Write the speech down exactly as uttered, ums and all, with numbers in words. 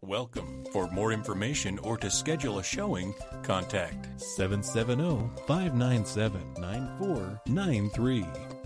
Welcome. For more information or to schedule a showing, contact seven seven zero, five nine seven, nine four nine three.